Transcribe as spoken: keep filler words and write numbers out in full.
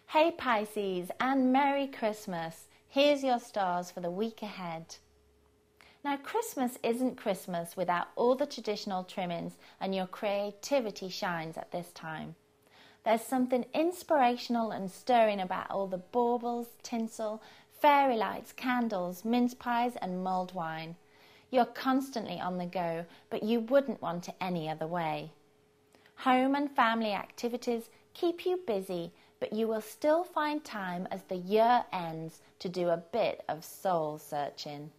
Hey Pisces, and Merry Christmas. Here's your stars for the week ahead. Now, Christmas isn't Christmas without all the traditional trimmings, and your creativity shines at this time. There's something inspirational and stirring about all the baubles, tinsel, fairy lights, candles, mince pies and mulled wine. You're constantly on the go, but you wouldn't want it any other way. Home and family activities keep you busy, but you will still find time as the year ends to do a bit of soul searching.